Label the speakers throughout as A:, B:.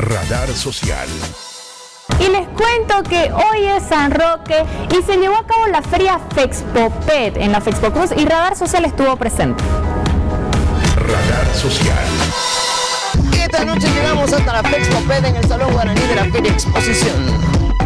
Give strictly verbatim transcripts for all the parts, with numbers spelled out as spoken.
A: Radar Social.
B: Y les cuento que hoy es San Roque y se llevó a cabo la feria Fexpopet en la Fexpocruz y Radar Social estuvo presente.
A: Radar Social.
C: Esta noche llegamos hasta la Fexpopet en el Salón Guaraní de la Feria Exposición.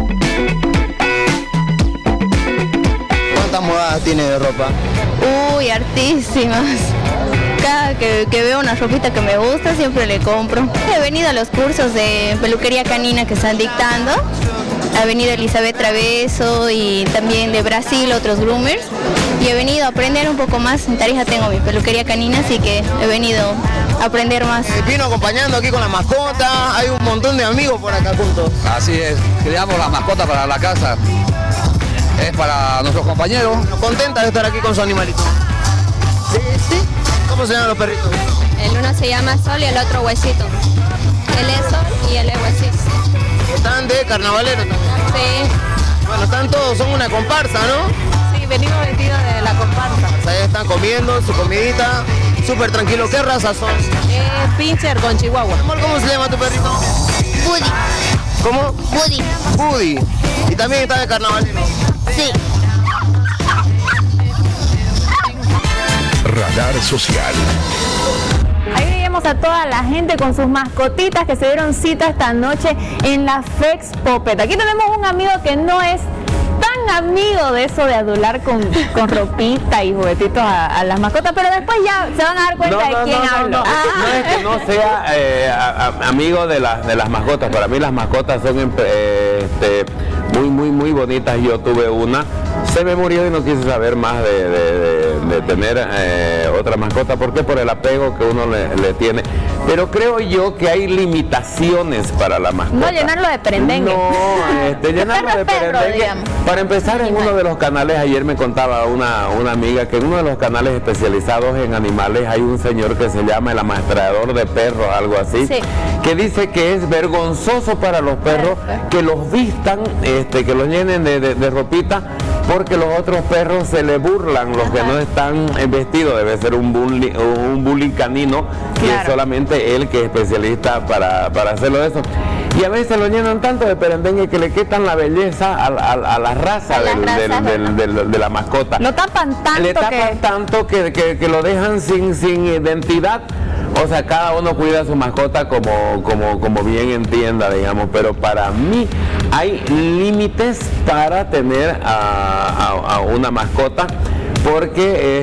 C: ¿Cuántas modas tiene de ropa?
D: Uy, hartísimas. Cada que, que veo una ropita que me gusta, siempre le compro. He venido a los cursos de peluquería canina que están dictando. Ha venido Elizabeth Traveso y también de Brasil otros groomers. Y he venido a aprender un poco más. En Tarija tengo mi peluquería canina, así que he venido a aprender más.
C: Eh, vino acompañando aquí con la mascota. Hay un montón de amigos por acá juntos.
E: Así es, creamos la mascota para la casa. Es para nuestros compañeros.
C: ¿Contenta de estar aquí con su animalito? Sí, sí. ¿Cómo se llaman los perritos?
D: El uno se llama Sol y el otro Huesito. Él es Sol y él es Huesito.
C: Están de carnavalero también.
D: Sí.
C: Bueno, están todos, son una comparsa, ¿no?
D: Sí, venimos vestidos de la comparsa.
C: Ahí están comiendo su comidita, súper tranquilo. ¿Qué raza son?
D: Es pincher con chihuahua.
C: Amor, ¿cómo se llama tu perrito?
D: Buddy.
C: ¿Cómo?
D: Buddy.
C: Buddy. Y también está de carnavalero.
D: Sí.
A: Radar Social.
B: Ahí veíamos a toda la gente con sus mascotitas que se dieron cita esta noche en la Fexpopet. Aquí tenemos un amigo que no es tan amigo de eso de adular con, con ropita y juguetitos a, a las mascotas, pero después ya se van a dar cuenta
F: no, no,
B: de quién
F: no,
B: hablo.
F: No, no,
B: Ah.
F: no es que no sea eh, a, a, amigo de, la, de las mascotas. Para mí las mascotas son eh, este, muy, muy, muy bonitas. Yo tuve una, se me murió y no quise saber más de, de, de, de tener eh, otra mascota. ¿Por qué? Por el apego que uno le, le tiene. Pero creo yo que hay limitaciones para la mascota.
B: No llenarlo de perendengue.
F: No, este, llenarlo de perendengue. Para empezar, en uno de los canales, ayer me contaba una, una amiga que en uno de los canales especializados en animales hay un señor que se llama el amastrador de perros, algo así,
B: sí,
F: que dice que es vergonzoso para los perros que los vistan, este, que los llenen de, de, de ropita, porque los otros perros se le burlan, los que no están vestidos. Debe ser un bullying, un bullying canino, que
B: claro,
F: es solamente él que es especialista para, para hacerlo eso. Y a veces lo llenan tanto de perendengue que le quitan la belleza a, a, a la raza,
B: a
F: del,
B: raza
F: del, del, del, de la mascota.
B: Lo tapan tanto
F: Le tapan
B: que...
F: tanto que, que, que lo dejan sin, sin identidad. O sea, cada uno cuida a su mascota como, como, como bien entienda, digamos. Pero para mí hay límites para tener a, a, a una mascota, porque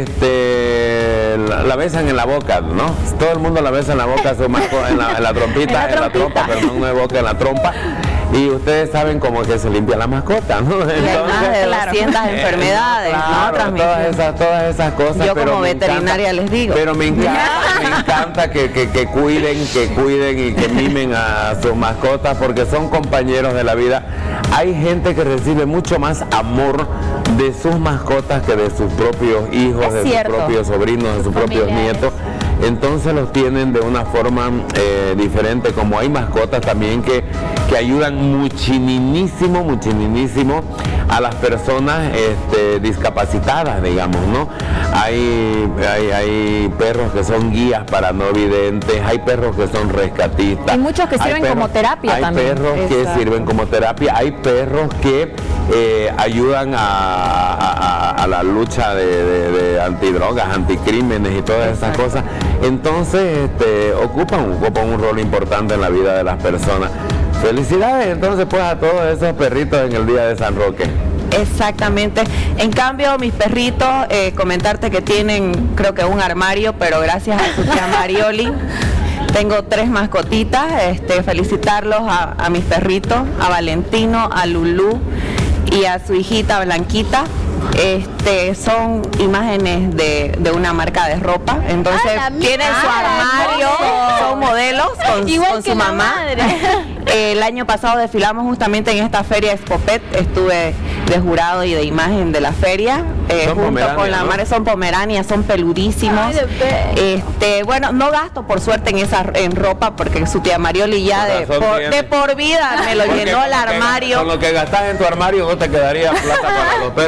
F: este, la, la besan en la boca, ¿no? Todo el mundo la besa en la boca, su mascota, en, la, en la trompita, en la, en la trompa, perdón, no de boca, en la trompa. Y ustedes saben cómo que se limpia la mascota, ¿no? Entonces,
G: de doscientas enfermedades,
F: claro,
G: ¿no?
F: todas esas, todas esas cosas.
G: Yo
F: pero
G: como veterinaria
F: encanta,
G: les digo.
F: Pero me encanta, me encanta que, que, que cuiden, que cuiden y que mimen a sus mascotas, porque son compañeros de la vida. Hay gente que recibe mucho más amor de sus mascotas que de sus propios hijos,
B: Es
F: de
B: cierto.
F: sus propios sobrinos, de sus propios
B: familiares.
F: nietos. Entonces los tienen de una forma eh, diferente. Como hay mascotas también que, que ayudan muchísimo, muchísimo a las personas este, discapacitadas, digamos, ¿no? Hay, hay, hay perros que son guías para no videntes, hay perros que son rescatistas.
B: Y muchos que
F: hay
B: sirven como terapia
F: hay
B: también.
F: Hay perros que
B: Exacto.
F: sirven como terapia, hay perros que eh, ayudan a, a, a la lucha de, de, de antidrogas, anticrímenes y todas esas
B: Exacto.
F: cosas. Entonces este, ocupan, ocupan un rol importante en la vida de las personas. Felicidades entonces pues a todos esos perritos en el día de San Roque.
G: Exactamente. En cambio, mis perritos, eh, comentarte que tienen, creo que un armario, pero gracias a su tía Marioli, tengo tres mascotitas. Este, felicitarlos a, a mis perritos, a Valentino, a Lulú y a su hijita Blanquita. Este, son imágenes de, de una marca de ropa, entonces
B: Ah, la
G: tienen su
B: mía.
G: armario, son modelos con,
B: Igual
G: con
B: que
G: su
B: la
G: mamá.
B: madre.
G: El año pasado desfilamos justamente en esta feria Expopet, estuve de jurado y de imagen de la feria, eh,
F: Son
G: junto
F: pomeranias,
G: con la
F: ¿no?
G: madre, son pomeranias, son peludísimos.
B: Ay, de fe.
G: Este, bueno, no gasto por suerte en esa en ropa porque su tía Marioli ya
F: Con
G: de
F: razón
G: por,
F: tiene.
G: de por vida me lo
F: Porque
G: llenó
F: con
G: el
F: lo que-
G: armario.
F: Con lo que gastas en tu armario no te quedaría plata para los perros, digamos.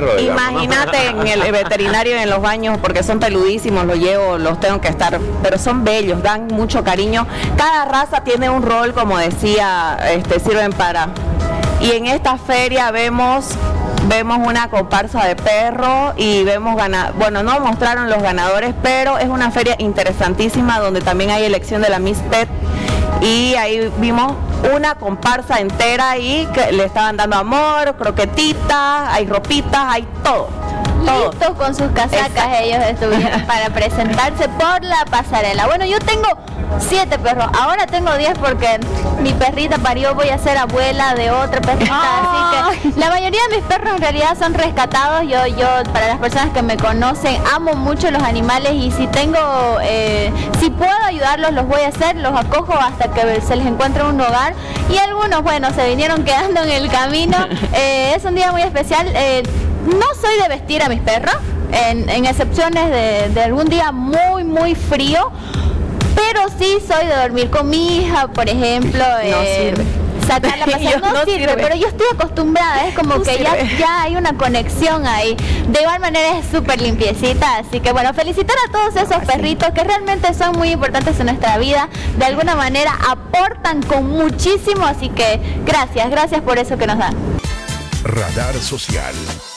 G: Imagínate en el veterinario, en los baños, porque son peludísimos, los llevo, los tengo que estar, pero son bellos, dan mucho cariño. Cada raza tiene un rol, como decía, este, sirven para... Y en esta feria vemos... Vemos una comparsa de perro y vemos ganar, bueno, no mostraron los ganadores, pero es una feria interesantísima donde también hay elección de la Miss Pet y ahí vimos una comparsa entera ahí que le estaban dando amor, croquetitas, hay ropitas, hay todo. todo.
D: Listos con sus casacas. Exacto. Ellos estuvieron para presentarse por la pasarela. Bueno, yo tengo siete perros, ahora tengo diez porque mi perrita parió, voy a ser abuela de otra perrita, oh. Así que la mayoría de mis perros en realidad son rescatados. Yo, yo para las personas que me conocen, amo mucho los animales y si tengo, eh, si puedo ayudarlos, los voy a hacer, los acojo hasta que se les encuentre un hogar y algunos, bueno, se vinieron quedando en el camino. Eh, es un día muy especial. Eh, no soy de vestir a mis perros, en, en excepciones de, de algún día muy, muy frío. Pero sí soy de dormir con mi hija, por ejemplo. No eh, sirve. Sacarla a pasear no, no sirve, sirve, pero yo estoy acostumbrada, es como no que ya, ya hay una conexión ahí. De igual manera es súper limpiecita, así que bueno, felicitar a todos esos así. Perritos que realmente son muy importantes en nuestra vida. De alguna manera aportan con muchísimo, así que gracias, gracias por eso que nos dan.
A: Radar Social.